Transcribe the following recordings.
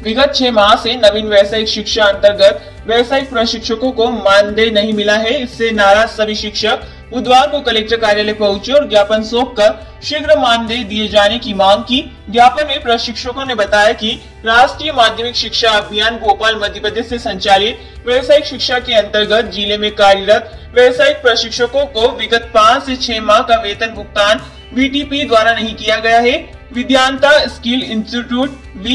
विगत 6 माह से नवीन व्यावसायिक शिक्षा अंतर्गत व्यावसायिक प्रशिक्षकों को मानदेय नहीं मिला है। इससे नाराज सभी शिक्षक बुधवार को कलेक्टर कार्यालय पहुंचे और ज्ञापन सौंपकर शीघ्र मानदेय दिए जाने की मांग की। ज्ञापन में प्रशिक्षकों ने बताया कि राष्ट्रीय माध्यमिक शिक्षा अभियान भोपाल मध्य प्रदेश से संचालित व्यावसायिक शिक्षा के अंतर्गत जिले में कार्यरत व्यावसायिक प्रशिक्षकों को विगत 5 से 6 माह का वेतन भुगतान VTP द्वारा नहीं किया गया है। विद्यान्ता skill institute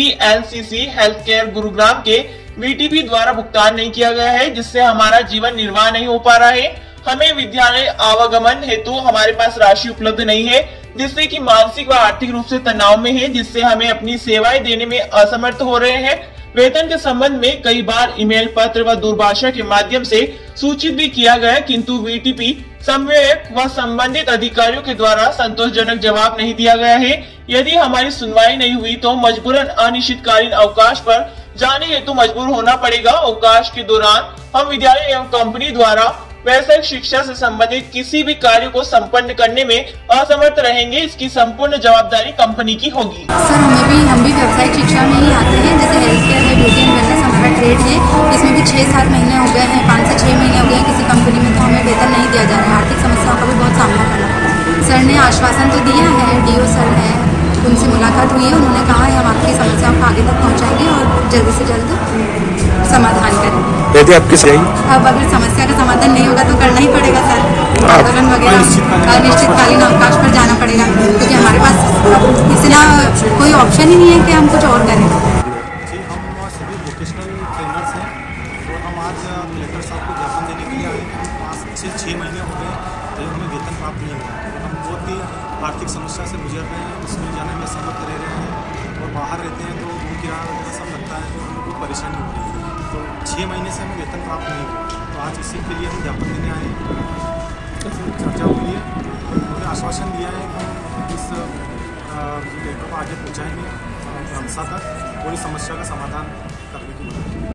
VLCC health care Gurugram के VTP द्वारा भुगतान नहीं किया गया है, जिससे हमारा जीवन निर्वाह नहीं हो पा रहा है। हमें विद्यालय आवागमन हेतु हमारे पास राशि उपलब्ध नहीं है, जिससे कि मानसिक व आर्थिक रूप से तनाव में है, जिससे हमें अपनी सेवाएं देने में असमर्थ हो रहे हैं। वेतन के संबंध में कई बार ईमेल, पत्र व दूरभाष के माध्यम से सूचित भी किया गया, किंतु VTP समन्वयक व संबंधित अधिकारियों के द्वारा संतोषजनक जवाब नहीं दिया गया है। यदि हमारी सुनवाई नहीं हुई तो मजबूरन अनिश्चितकालीन अवकाश पर जाने हेतु मजबूर होना पड़ेगा। अवकाश के दौरान हम विद्यालय एवं कंपनी द्वारा व्यावसायिक शिक्षा से संबंधित किसी भी कार्य को संपन्न करने में असमर्थ रहेंगे। इसकी संपूर्ण जवाबदारी कंपनी की होगी। सर हम भी व्यावसायिक शिक्षा में ही आते हैं, जैसे हेल्थ केयर है, ब्यूटी एंड वेलनेस हमारा ट्रेड है। इसमें भी 6-7 महीने हो गए हैं, 5 से 6 महीने हो गए हैं किसी कंपनी में, तो हमें वेतन नहीं दिया जा रहा है। आर्थिक समस्याओं का भी बहुत सामना करना पड़ा। सर ने आश्वासन तो दिया है, DO सर है, उनसे मुलाकात हुई है, उन्होंने कहा है हम आपकी समस्याओं को आगे तक पहुँचाएंगे और जल्द से जल्द समाधान करेंगे। यदि आपकी सही अब अगर समस्या का समाधान नहीं होगा तो करना ही पड़ेगा सर, आंदोलन वगैरह अनिश्चितकालीन अवकाश पर जाना पड़ेगा, क्योंकि हमारे पास इतना कोई ऑप्शन ही नहीं है कि हम कुछ और करें। जी, हम सभी वोकेशनल ट्रेनर्स हैं और हम आज कलेक्टर साहब को ज्ञापन देने के लिए आए हैं। 5 से 6 महीने हो गए तो हमें वेतन प्राप्त नहीं हुआ। हम बहुत ही आर्थिक समस्या से गुजर रहे हैं, स्कूल जाने में समर्थ रह रहे हैं और बाहर रहते हैं तो रूम किराया वगैरह सब लगता है, तो हमें बहुत परेशानी हो रही है। तो 6 महीने से हमें वेतन प्राप्त नहीं हुआ, तो आज इसी के लिए हम ज्ञापन देने आए हैं। चर्चा हुई है, उन्होंने आश्वासन दिया है कि हम इस लेटर को आगे पहुँचाएंगे संस्था तक, पूरी समस्या का समाधान करने की